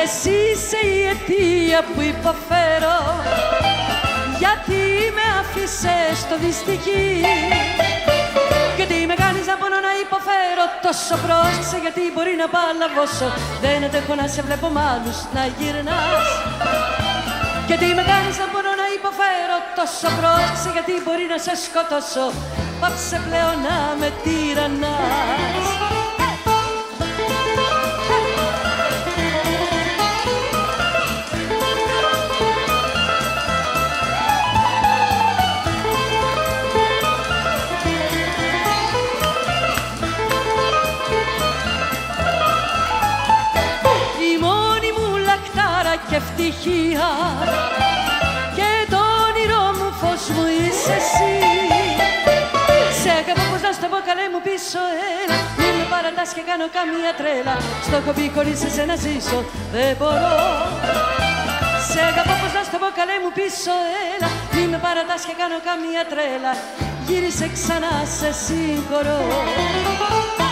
εσύ είσαι η αιτία που υποφέρω, γιατί με άφησες στο δυστυχή. Και τι με κάνεις να πονώ να υποφέρω τόσο, πρόσεξε γιατί μπορεί να παλαβώσω. Δεν αντέχω να σε βλέπω μ' άλλους να γυρνάς. Και τι με κάνεις να πονώ να υποφέρω τόσο, πρόσεξε γιατί μπορεί να σε σκοτώσω. Πάψε πλέον να με τυραννάς. Και ευτυχία και το όνειρό μου φως μου είσαι εσύ. Σε αγαπώ πως να στο πω καλέ μου πίσω έλα, μην με παρατάς και κάνω καμία τρέλα. Στο έχω πει χωρίς εσένα ζήσω δεν μπορώ. Σε αγαπώ πως να στο πω καλέ μου πίσω έλα, μην με παρατάς και κάνω καμία τρέλα. Γύρισε ξανά σε συγχωρώ.